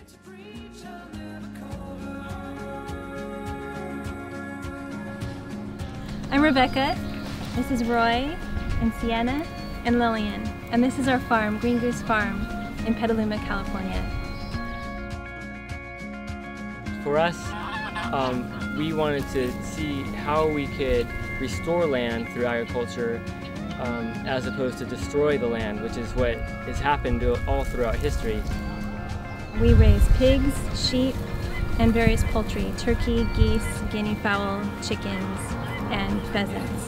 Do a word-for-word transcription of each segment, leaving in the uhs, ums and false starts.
I'm Rebecca, this is Roy, and Sienna, and Lillian, and this is our farm, Green Goose Farm, in Petaluma, California. For us, um, we wanted to see how we could restore land through agriculture um, as opposed to destroy the land, which is what has happened all throughout history. We raise pigs, sheep, and various poultry, turkey, geese, guinea fowl, chickens, and pheasants.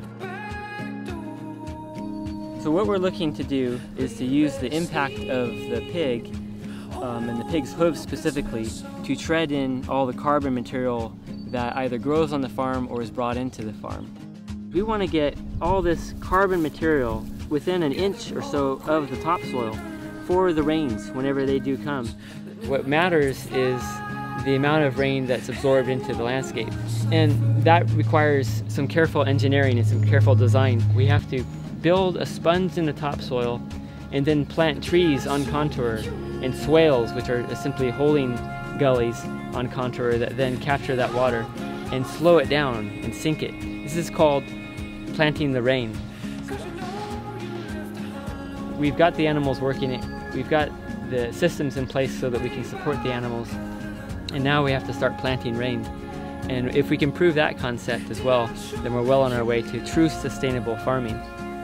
So what we're looking to do is to use the impact of the pig, um, and the pig's hooves specifically, to tread in all the carbon material that either grows on the farm or is brought into the farm. We want to get all this carbon material within an inch or so of the topsoil for the rains whenever they do come. What matters is the amount of rain that's absorbed into the landscape. And that requires some careful engineering and some careful design. We have to build a sponge in the topsoil and then plant trees on contour and swales, which are simply holding gullies on contour that then capture that water and slow it down and sink it. This is called planting the rain. We've got the animals working it. We've got the systems in place so that we can support the animals. And now we have to start planting rain. And if we can prove that concept as well, then we're well on our way to true sustainable farming.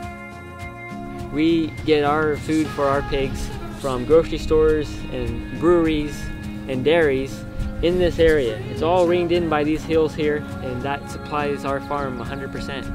We get our food for our pigs from grocery stores and breweries and dairies in this area. It's all ringed in by these hills here, and that supplies our farm one hundred percent.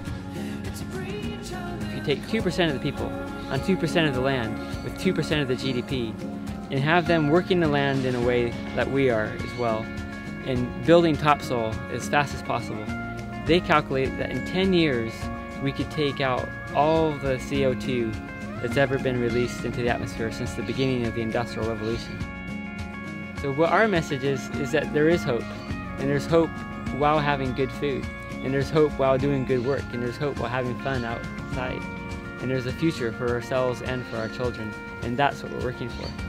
If you take two percent of the people on two percent of the land with two percent of the G D P and have them working the land in a way that we are as well, and building topsoil as fast as possible, they calculate that in ten years we could take out all the C O two that's ever been released into the atmosphere since the beginning of the Industrial Revolution. So what our message is, is that there is hope, and there's hope while having good food, and there's hope while doing good work, and there's hope while having fun outside, and there's a future for ourselves and for our children, and that's what we're working for.